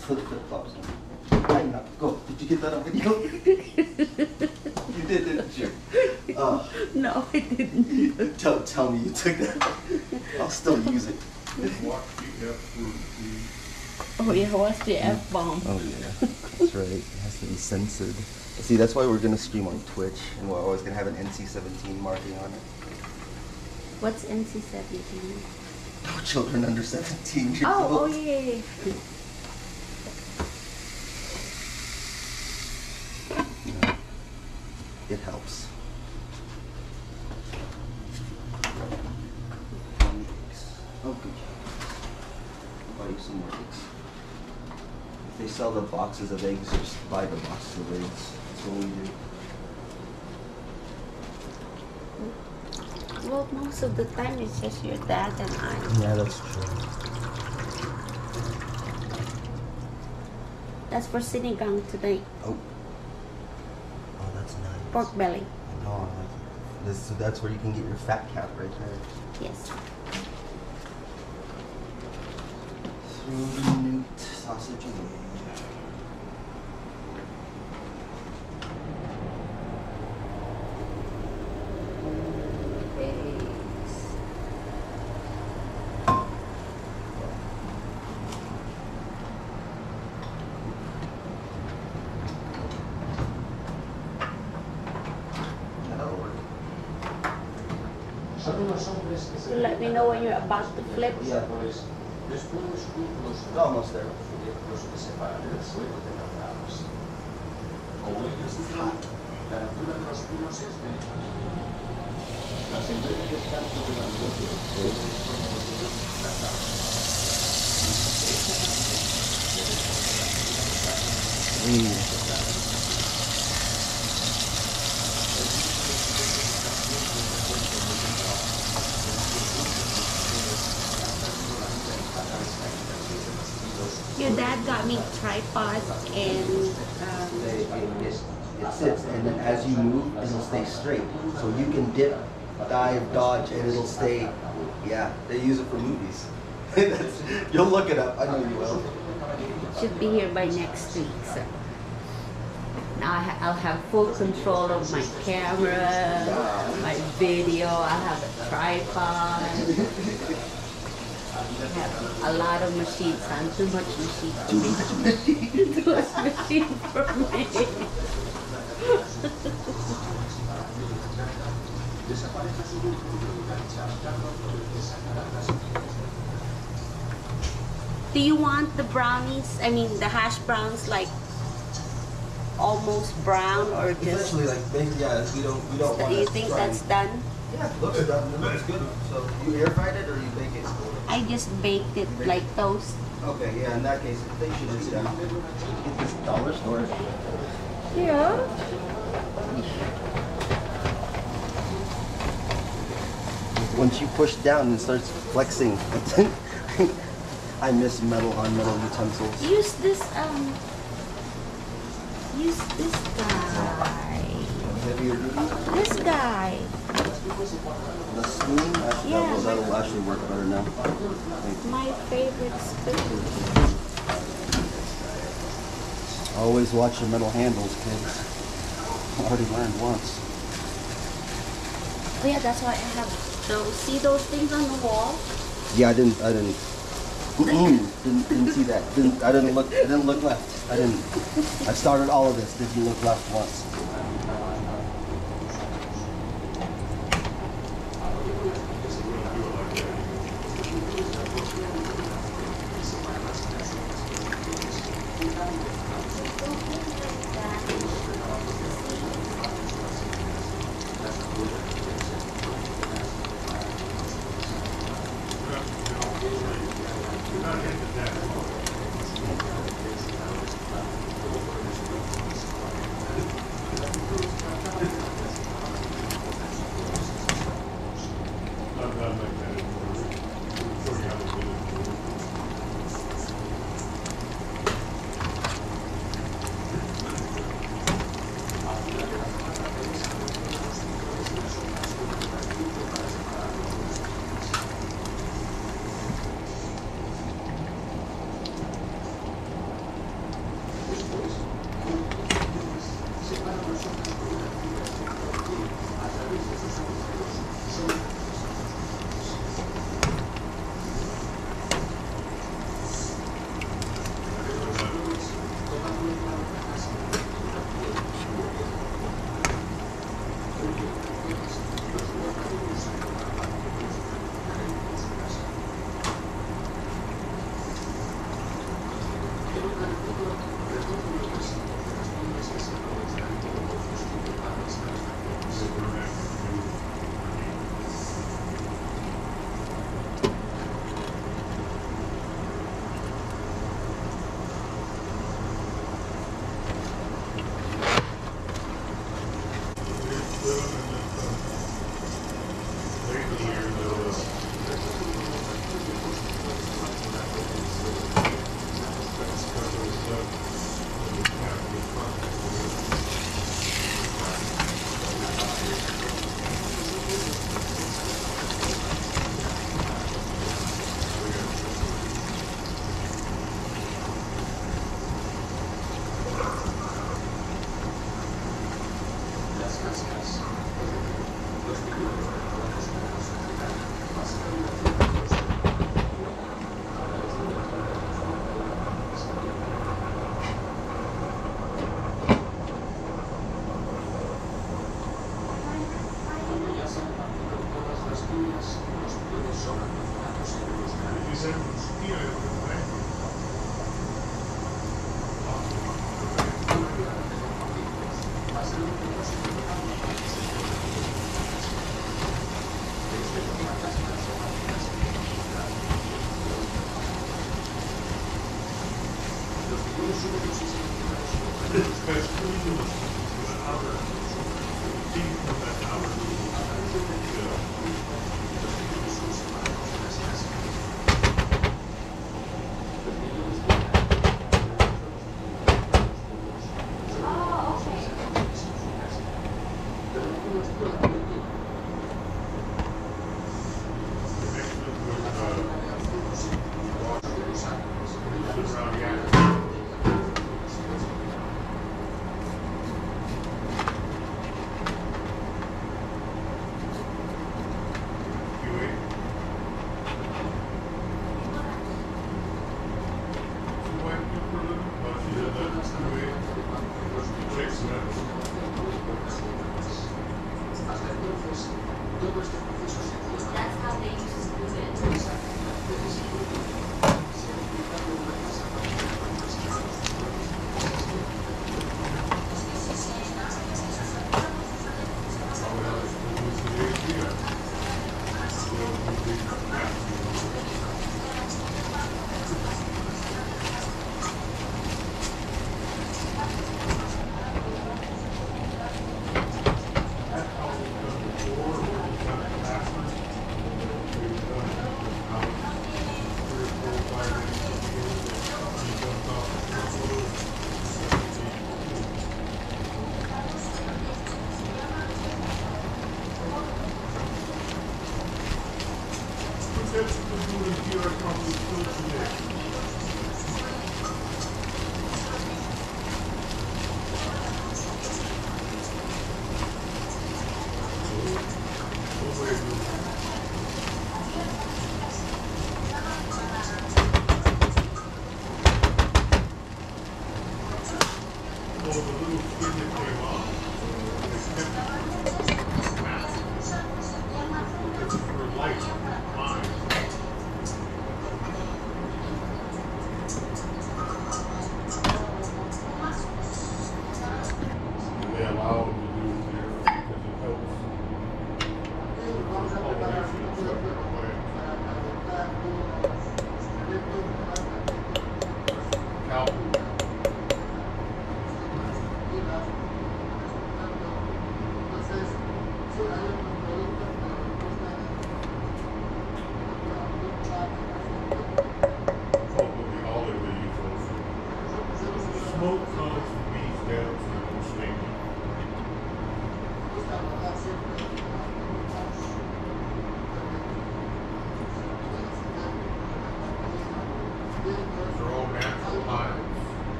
Put the flip-flops on. Tighten up. Go. Did you get that on video? You did, didn't you? No, I didn't. Don't tell me you took that. I'll still use it. Oh yeah, what's the F-bomb? Oh yeah, that's right. It has to be censored. See, that's why we're gonna stream on Twitch, and we're always gonna have an NC-17 marking on it. What's NC-17? No children under 17 years old. Oh Yeah. yeah. It helps. Oh, good job. I'll buy you some more eggs. If they sell the boxes of eggs, just buy the boxes of eggs. That's what we do. Well, most of the time it's just your dad and I. Yeah, that's true. That's for sinigang today. Oh. Oh, that's nice. Pork belly. I know, I like it. So that's where you can get your fat cap right there. Yes. Throw the newt sausage away. So let me know when you're about to flip. Yeah. Almost there. Your dad got me tripod and It sits, and then as you move, it'll stay straight. So you can dip, dive, dodge, and it'll stay. Yeah, they use it for movies. You'll look it up. I know you will. should be here by next week. So now I'll have full control of my camera, my video. I'll have a tripod. I have a lot of machines, and too much machine for me. Too much machine for me. Do you want the brownies, I mean the hash browns, like almost brown, or just? Essentially, like yeah, we don't want. Do you think that's done? Yeah, it looks done. It looks good. So you air fried it or you bake it? I just baked it like toast. Okay, yeah. In that case, they should just get this dollar store. Yeah. Once you push down, it starts flexing. I miss metal on metal utensils. Use this guy. Heavier duty? This guy. The spoon? Yeah. That'll actually work better now. My favorite spoon. Always watch your metal handles, kids. I already learned once. Oh yeah, that's why I have those. See those things on the wall? Yeah, I didn't didn't see that. I didn't look left. I started all of this. Didn't look left once.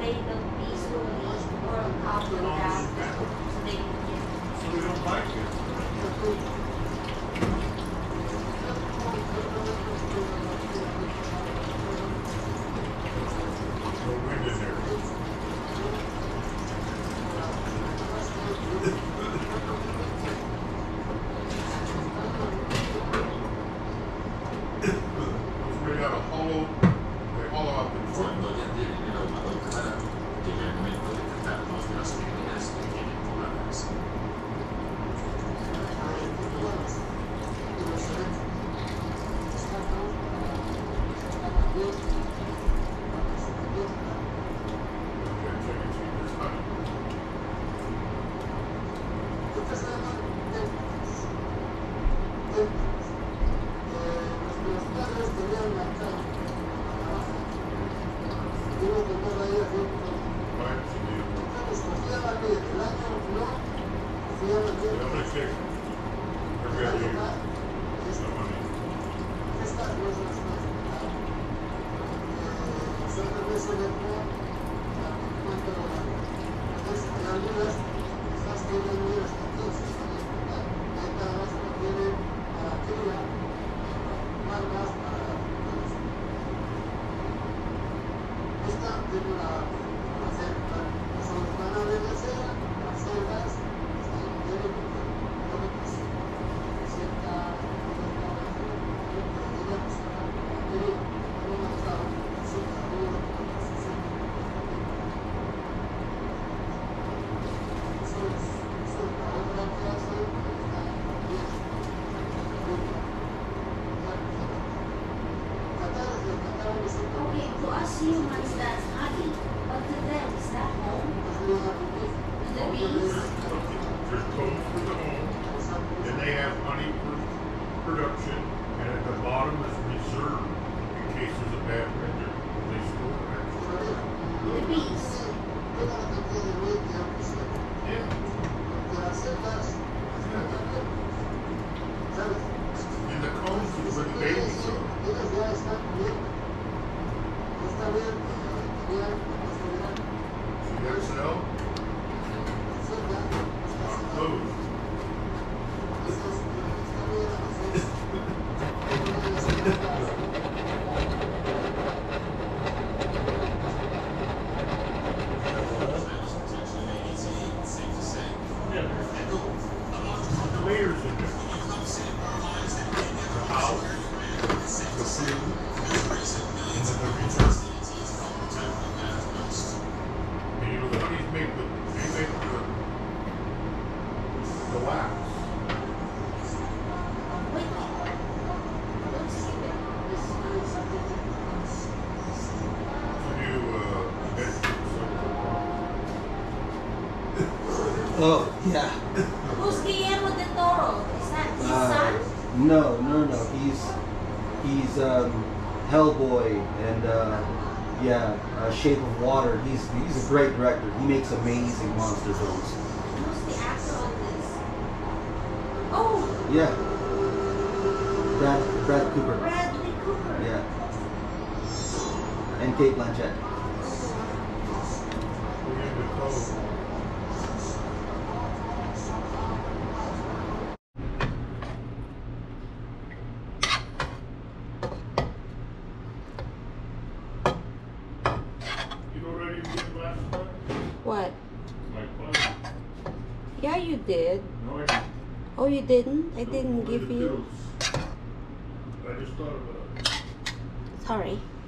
play the peacefully or copy that so they can get. So we don't like it. No wind in there. We got a hollow, they hollow out the front. Okay, to us humans that's honey, but to them is that home? The bees? There's combs for the home, then they have honey for production, and at the bottom is reserved in case there's a bad winter. They store it. The bees. Yeah. And the combs is where the babies are. See that cell? Not closed. The layers in there. The house, the food, and then the return. And you know the honey's make the wax. To do Oh, yeah. Who's Guillermo del Toro? Is that his son? No. He's Hellboy and yeah, Shape of Water. He's a great director. He makes amazing monster films. Who's the actor on this? Oh, Yeah. Brad Cooper. Bradley Cooper. Yeah. And Kate Blanchett. You know what I didn't get last time? What? My plan. Yeah, you did. No, I didn't. Oh, you didn't? I No, didn't only give the you. pills. I just thought about it. Sorry.